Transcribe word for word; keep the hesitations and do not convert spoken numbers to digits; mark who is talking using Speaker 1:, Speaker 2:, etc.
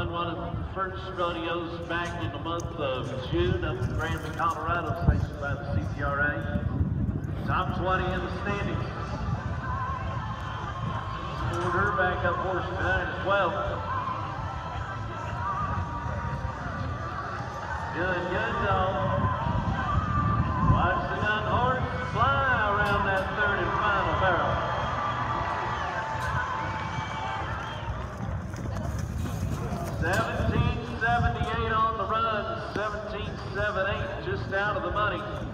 Speaker 1: won one of the first rodeos back in the month of June up in Granby, Colorado, sanctioned by the C P R A. Top twenty in the standings. Scored her back up horse behind as well. Good, good dog. Watch the young horse fly around that third and final barrel. seventeen seventy-eight on the run, seventeen seventy-eight just out of the money.